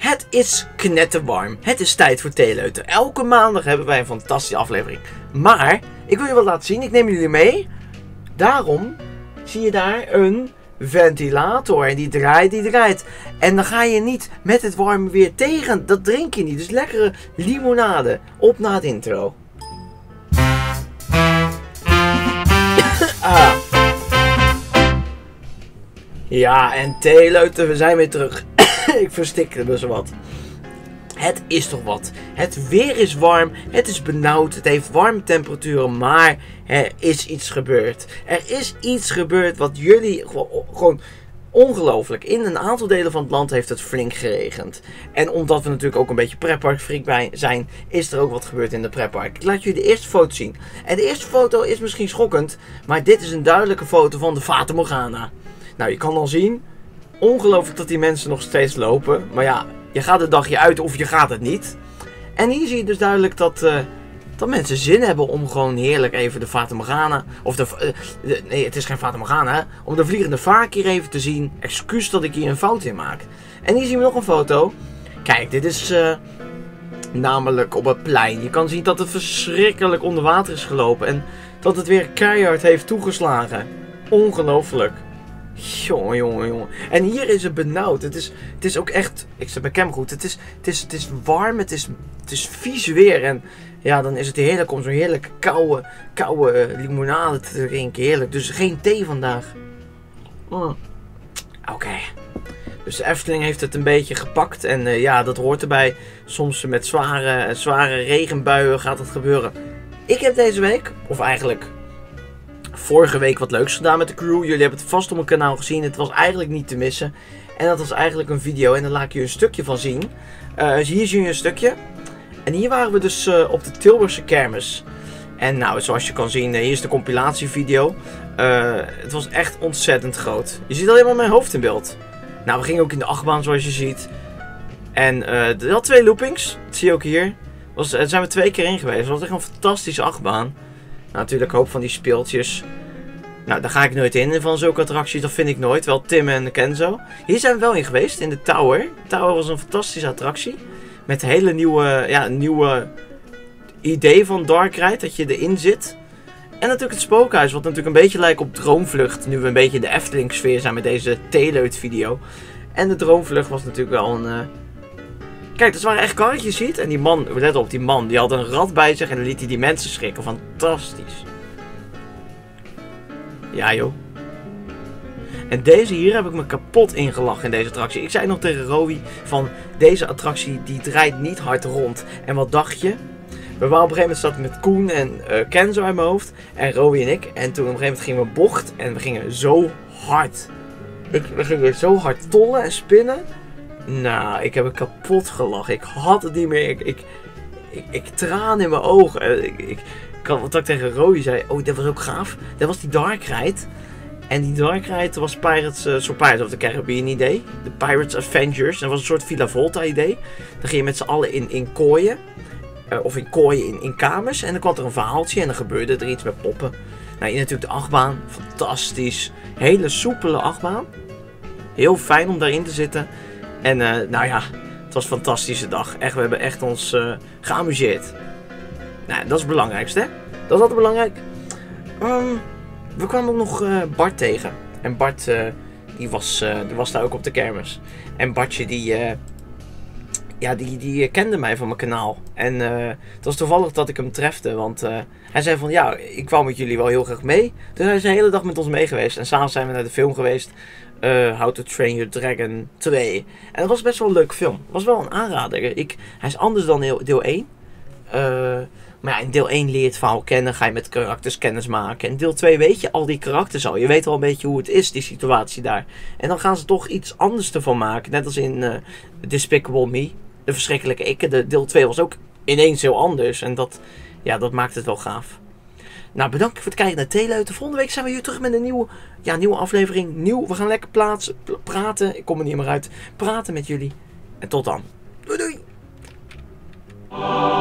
Het is knetterwarm. Het is tijd voor Theeleuten. Elke maandag hebben wij een fantastische aflevering. Maar, ik wil je wat laten zien. Ik neem jullie mee. Daarom zie je daar een ventilator. En die draait. En dan ga je niet met het warme weer tegen. Dat drink je niet. Dus lekkere limonade. Op na het intro. Ja, en Theeleuten, we zijn weer terug. Ik verstikte me zo wat. Het is toch wat. Het weer is warm, het is benauwd, het heeft warme temperaturen, maar er is iets gebeurd. Er is iets gebeurd wat jullie gewoon ongelooflijk. In een aantal delen van het land heeft het flink geregend. En omdat we natuurlijk ook een beetje pretparkfreak zijn, is er ook wat gebeurd in de pretpark. Ik laat jullie de eerste foto zien. En de eerste foto is misschien schokkend, maar dit is een duidelijke foto van de Fata Morgana. Nou, je kan al zien, ongelooflijk dat die mensen nog steeds lopen. Maar ja, je gaat het dagje uit of je gaat het niet. En hier zie je dus duidelijk dat mensen zin hebben om gewoon heerlijk even de Fata Morgana. Of nee, het is geen Fata Morgana. Hè, om de vliegende vaak hier even te zien. Excuus dat ik hier een fout in maak. En hier zien we nog een foto. Kijk, dit is namelijk op het plein. Je kan zien dat het verschrikkelijk onder water is gelopen. En dat het weer keihard heeft toegeslagen. Ongelooflijk. Jongen. En hier is het benauwd. Het is ook echt. Ik zet mijn cam goed. Het is warm. Het is vies weer. En ja, dan is het heerlijk om zo'n heerlijke koude limonade te drinken. Heerlijk. Dus geen thee vandaag. Oké. Dus de Efteling heeft het een beetje gepakt. En ja, dat hoort erbij. Soms met zware regenbuien gaat het gebeuren. Ik heb deze week, of eigenlijk vorige week, wat leuks gedaan met de crew. Jullie hebben het vast op mijn kanaal gezien. Het was eigenlijk niet te missen. En dat was eigenlijk een video. En daar laat ik je een stukje van zien. Hier zie je een stukje. En hier waren we dus op de Tilburgse kermis. En nou, zoals je kan zien, hier is de compilatievideo. Het was echt ontzettend groot. Je ziet alleen maar mijn hoofd in beeld. Nou, we gingen ook in de achtbaan, zoals je ziet. En er had 2 loopings. Dat zie je ook hier. Daar zijn we 2 keer in geweest. Het was echt een fantastische achtbaan. Nou, natuurlijk hoop van die speeltjes. Nou, daar ga ik nooit in van zulke attracties. Dat vind ik nooit. Wel Tim en Kenzo. Hier zijn we wel in geweest. In de Tower. De Tower was een fantastische attractie. Met een hele nieuwe idee van Dark Ride. Dat je erin zit. En natuurlijk het spookhuis. Wat natuurlijk een beetje lijkt op Droomvlucht. Nu we een beetje in de Efteling sfeer zijn met deze Theeleut video. En de Droomvlucht was natuurlijk wel een Kijk, dat waren echt karretjes, ziet. En die man, let op, die man, die had een rat bij zich en dan liet hij die mensen schrikken. Fantastisch. Ja, joh. En deze hier heb ik me kapot ingelachen in deze attractie. Ik zei nog tegen Rowie van, deze attractie die draait niet hard rond. En wat dacht je? We waren op een gegeven moment zaten met Koen en Kenzo uit mijn hoofd. En Rowie en ik. En toen op een gegeven moment gingen we bocht. En we gingen zo hard. We gingen zo hard tollen en spinnen. Nou, ik heb me kapot gelachen. Ik had het niet meer. Ik traan in mijn ogen. Wat ik tegen Rowie zei. Oh, dat was ook gaaf. Dat was die Dark Ride. En die Dark Ride was Pirates of the Caribbean idee. De Pirates Avengers. Dat was een soort Villa Volta idee. Dan ging je met z'n allen in kooien. Of in kooien in kamers. En dan kwam er een verhaaltje. En dan gebeurde er iets met poppen. Nou, hier natuurlijk de achtbaan. Fantastisch. Hele soepele achtbaan. Heel fijn om daarin te zitten. En nou ja, het was een fantastische dag. Echt, we hebben echt ons geamuseerd. Nou, dat is het belangrijkste, hè? Dat is altijd belangrijk. We kwamen ook nog Bart tegen. En Bart, die was daar ook op de kermis. En Bartje, die kende mij van mijn kanaal. En het was toevallig dat ik hem trefte. Want hij zei van, ja, ik kwam met jullie wel heel graag mee. Dus hij is de hele dag met ons mee geweest. En s'avonds zijn we naar de film geweest. How to Train Your Dragon 2. En dat was best wel een leuke film. Het was wel een aanrader. Hij is anders dan deel 1. Maar ja, in deel 1 leer je het verhaal kennen. Ga je met karakters kennis maken. En deel 2 weet je al die karakters al. Je weet al een beetje hoe het is, die situatie daar. En dan gaan ze toch iets anders ervan maken. Net als in Despicable Me. De verschrikkelijke ik. De deel 2 was ook ineens heel anders. En dat maakt het wel gaaf. Nou, bedankt voor het kijken naar Theeleuten. Volgende week zijn we hier terug met een nieuwe aflevering. We gaan lekker praten. Ik kom er niet meer uit. Praten met jullie. En tot dan. Doei doei.